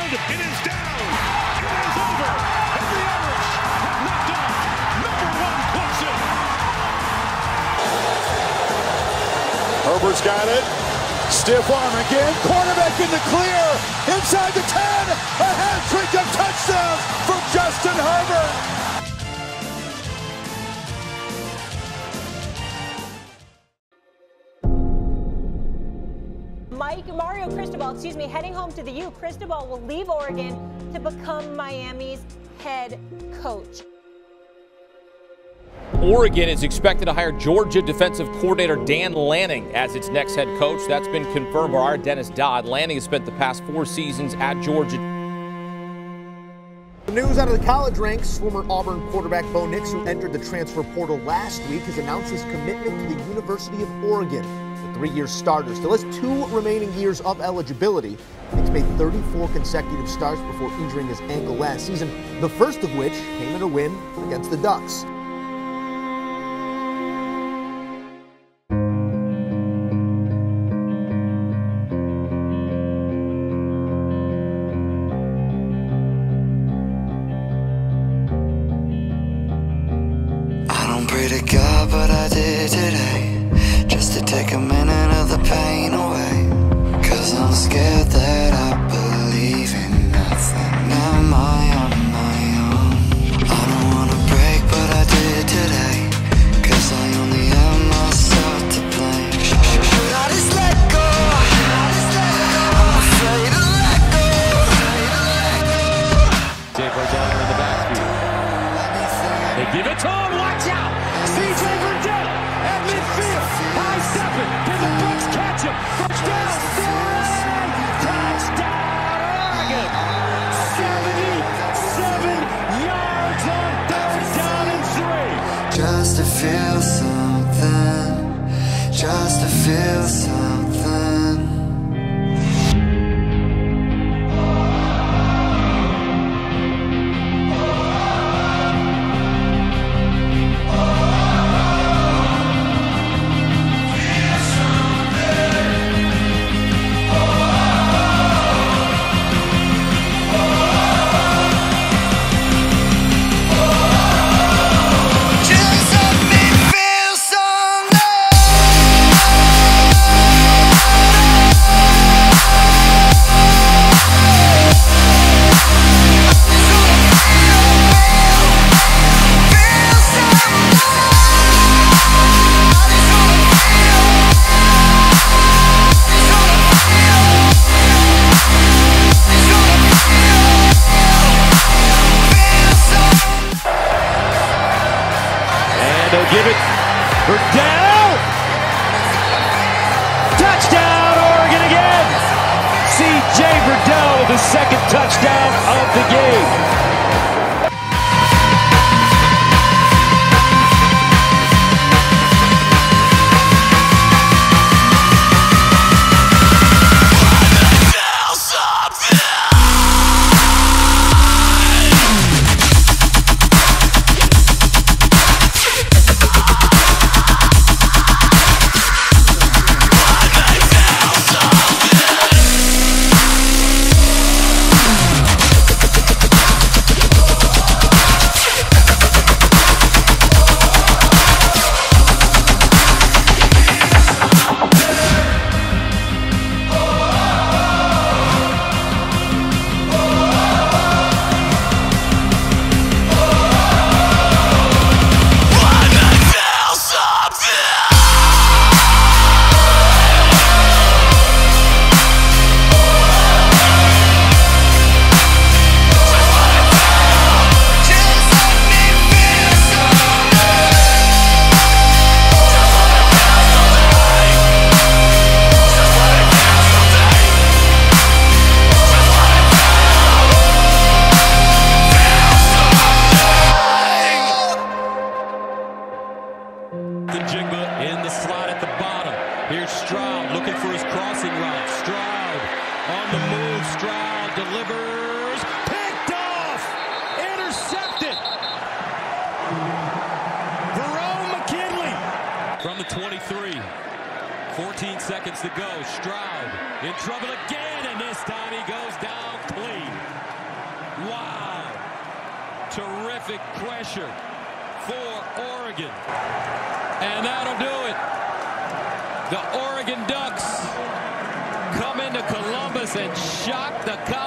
around. It is down. It is over. And the Irish have knocked off #1 Clemson. Herbert's got it. Stiff arm again. Quarterback in the clear. Inside the 10. A hat-trick of touchdowns from Justin Herbert. Mario Cristobal, heading home to the U. Cristobal will leave Oregon to become Miami's head coach. Oregon is expected to hire Georgia defensive coordinator Dan Lanning as its next head coach. That's been confirmed by our Dennis Dodd. Lanning has spent the past 4 seasons at Georgia. The news out of the college ranks, former Auburn quarterback Bo Nix, who entered the transfer portal last week, has announced his commitment to the University of Oregon. The 3-year starter still has 2 remaining years of eligibility. Nix made 34 consecutive starts before injuring his ankle last season, the first of which came in a win against the Ducks. To God, but I did today, just to take a minute of the pain away. Cause I'm scared that I believe in nothing. Am I on my own? I don't wanna break, but I did today. Cause I only have myself to blame. Should I just let go? I'm afraid to let go. Jay down in the backfield. They give it to him, watch out! CJ Verdell at midfield, high stepping, can the Bucks catch him? First down, touchdown, Oregon! 77 yards on 3rd down and 3. Just to feel something, just to feel something. They'll give it for down. Touchdown, Oregon again. C.J. Verdell with his 2nd touchdown of the game. Here's Stroud looking for his crossing route. Stroud on the move. Stroud delivers. Picked off. Intercepted. Jerome McKinley from the 23. 14 seconds to go. Stroud in trouble again, and this time he goes down clean. Terrific pressure for Oregon. And that'll do it. The Oregon Ducks come into Columbus and shock the